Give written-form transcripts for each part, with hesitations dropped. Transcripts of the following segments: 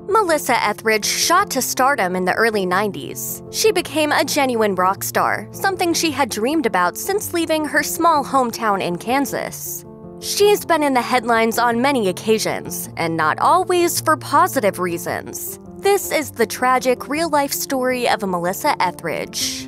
Melissa Etheridge shot to stardom in the early 90s. She became a genuine rock star, something she had dreamed about since leaving her small hometown in Kansas. She's been in the headlines on many occasions, and not always for positive reasons. This is the tragic real-life story of Melissa Etheridge.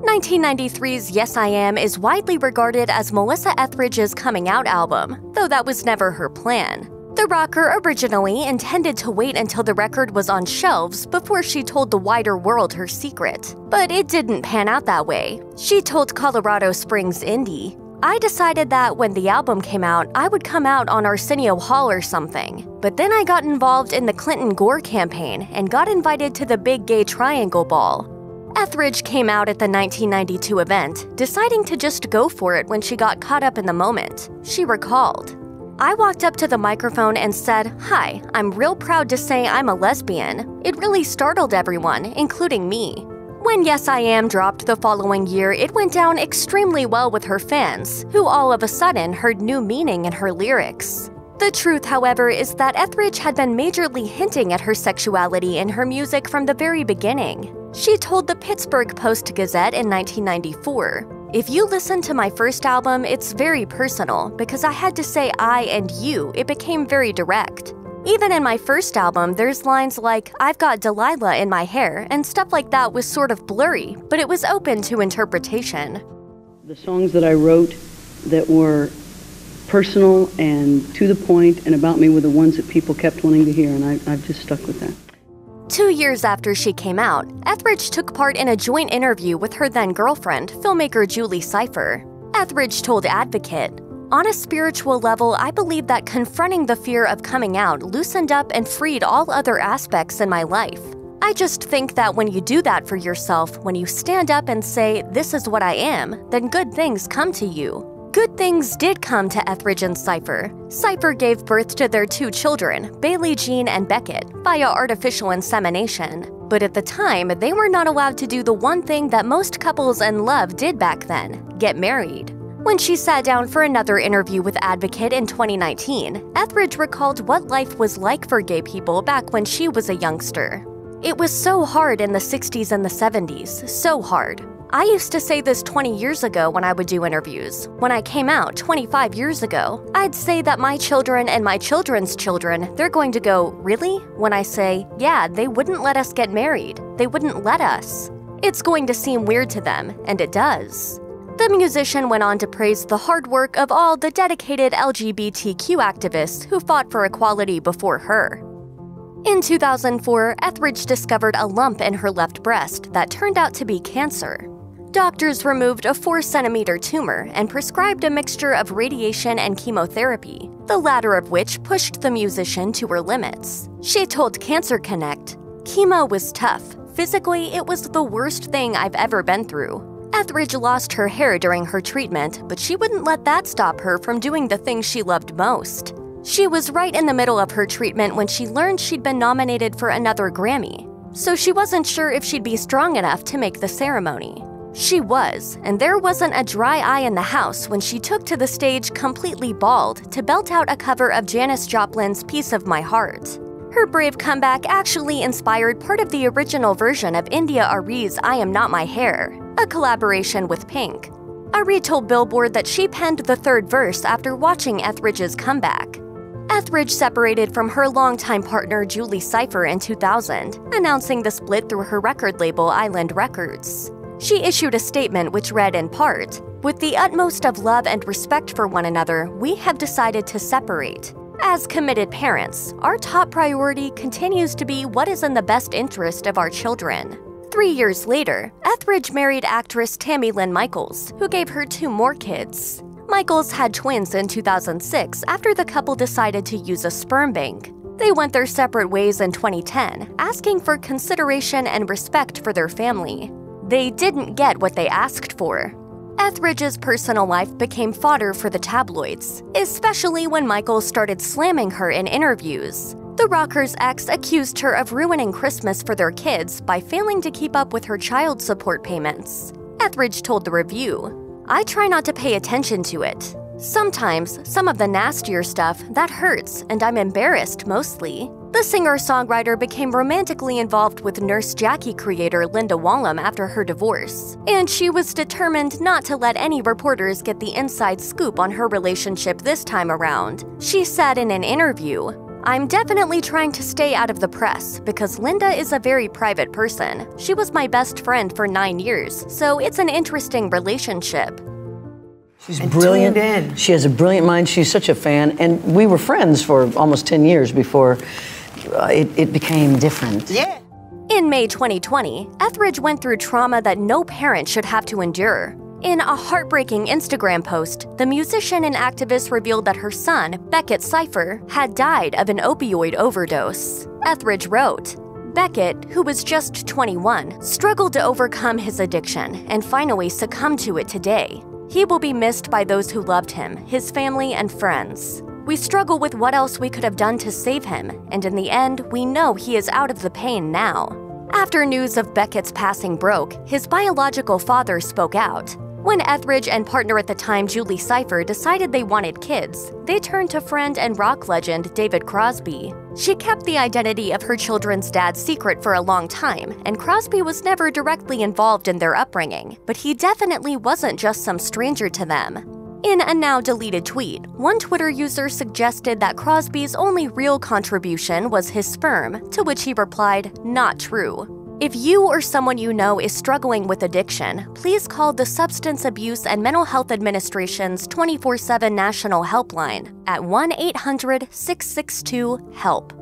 1993's Yes I Am is widely regarded as Melissa Etheridge's coming out album, though that was never her plan. The rocker originally intended to wait until the record was on shelves before she told the wider world her secret. But it didn't pan out that way. She told Colorado Springs Indie, "I decided that when the album came out, I would come out on Arsenio Hall or something. But then I got involved in the Clinton Gore campaign and got invited to the big gay triangle ball." Etheridge came out at the 1992 event, deciding to just go for it when she got caught up in the moment. She recalled, "I walked up to the microphone and said, 'Hi, I'm real proud to say I'm a lesbian.' It really startled everyone, including me." When Yes I Am dropped the following year, it went down extremely well with her fans, who all of a sudden heard new meaning in her lyrics. The truth, however, is that Etheridge had been majorly hinting at her sexuality in her music from the very beginning. She told the Pittsburgh Post-Gazette in 1994, "If you listen to my first album, it's very personal, because I had to say I and you, it became very direct. Even in my first album, there's lines like, 'I've got Delilah in my hair,' and stuff like that was sort of blurry, but it was open to interpretation." The songs that I wrote that were personal and to the point and about me were the ones that people kept wanting to hear, and I've just stuck with that. 2 years after she came out, Etheridge took part in a joint interview with her then-girlfriend, filmmaker Julie Cypher. Etheridge told Advocate, "On a spiritual level, I believe that confronting the fear of coming out loosened up and freed all other aspects in my life. I just think that when you do that for yourself, when you stand up and say, 'This is what I am,' then good things come to you." Good things did come to Etheridge and Cypher. Cypher gave birth to their 2 children, Bailey Jean and Beckett, via artificial insemination. But at the time, they were not allowed to do the one thing that most couples in love did back then, get married. When she sat down for another interview with Advocate in 2019, Etheridge recalled what life was like for gay people back when she was a youngster. "It was so hard in the 60s and the 70s, so hard. I used to say this 20 years ago when I would do interviews. When I came out 25 years ago, I'd say that my children and my children's children, they're going to go, 'Really?' When I say, 'Yeah, they wouldn't let us get married. They wouldn't let us.' It's going to seem weird to them, and it does." The musician went on to praise the hard work of all the dedicated LGBTQ activists who fought for equality before her. In 2004, Etheridge discovered a lump in her left breast that turned out to be cancer. Doctors removed a 4-centimeter tumor and prescribed a mixture of radiation and chemotherapy, the latter of which pushed the musician to her limits. She told Cancer Connect, "Chemo was tough. Physically, it was the worst thing I've ever been through." Etheridge lost her hair during her treatment, but she wouldn't let that stop her from doing the thing she loved most. She was right in the middle of her treatment when she learned she'd been nominated for another Grammy, so she wasn't sure if she'd be strong enough to make the ceremony. She was, and there wasn't a dry eye in the house when she took to the stage completely bald to belt out a cover of Janis Joplin's Piece of My Heart. Her brave comeback actually inspired part of the original version of India Arie's I Am Not My Hair, a collaboration with Pink. Arie told Billboard that she penned the 3rd verse after watching Etheridge's comeback. Etheridge separated from her longtime partner Julie Cypher in 2000, announcing the split through her record label Island Records. She issued a statement which read in part, "With the utmost of love and respect for one another, we have decided to separate. As committed parents, our top priority continues to be what is in the best interest of our children." 3 years later, Etheridge married actress Tammy Lynn Michaels, who gave her 2 more kids. Michaels had twins in 2006 after the couple decided to use a sperm bank. They went their separate ways in 2010, asking for consideration and respect for their family. They didn't get what they asked for. Etheridge's personal life became fodder for the tabloids, especially when Michaels started slamming her in interviews. The rocker's ex accused her of ruining Christmas for their kids by failing to keep up with her child support payments. Etheridge told the Review, "I try not to pay attention to it. Sometimes, some of the nastier stuff, that hurts, and I'm embarrassed mostly. The singer-songwriter became romantically involved with Nurse Jackie creator Linda Wallem after her divorce, and she was determined not to let any reporters get the inside scoop on her relationship this time around. She said in an interview, "I'm definitely trying to stay out of the press because Linda is a very private person. She was my best friend for 9 years, so it's an interesting relationship." She's brilliant. She has a brilliant mind. She's such a fan, and we were friends for almost 10 years before it became different. Yeah. In May 2020, Etheridge went through trauma that no parent should have to endure. In a heartbreaking Instagram post, the musician and activist revealed that her son, Beckett Cypher, had died of an opioid overdose. Etheridge wrote, "Beckett, who was just 21, struggled to overcome his addiction and finally succumbed to it today. He will be missed by those who loved him, his family, and friends. We struggle with what else we could have done to save him, and in the end, we know he is out of the pain now." After news of Beckett's passing broke, his biological father spoke out. When Etheridge and partner at the time Julie Cypher decided they wanted kids, they turned to friend and rock legend David Crosby. She kept the identity of her children's dad secret for a long time, and Crosby was never directly involved in their upbringing, but he definitely wasn't just some stranger to them. In a now-deleted tweet, one Twitter user suggested that Crosby's only real contribution was his sperm, to which he replied, "Not true." If you or someone you know is struggling with addiction, please call the Substance Abuse and Mental Health Administration's 24/7 National Helpline at 1-800-662-HELP.